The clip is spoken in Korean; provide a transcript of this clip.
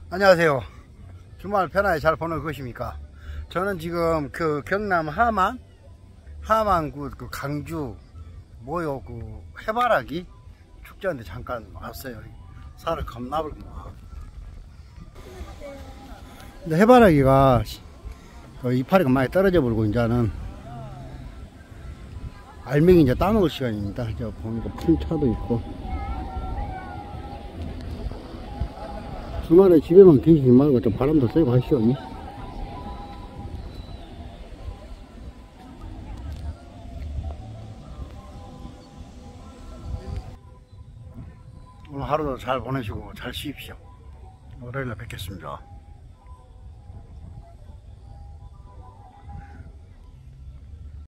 안녕하세요. 주말 편하게 잘 보낼 것입니까? 저는 지금 그 경남 하만구 그 강주 뭐요 그 해바라기 축제인데 잠깐 왔어요. 살을 겁나 불고. 근데 해바라기가 이파리가 많이 떨어져 버리고 이제는 알맹이 이제 따먹을 시간입니다. 저 보니까 풀차도 있고. 주말에 집에만 계시지 말고 좀 바람도 쐬고 하시오. 오늘 하루도 잘 보내시고 잘 쉬십시오. 월요일에 뵙겠습니다.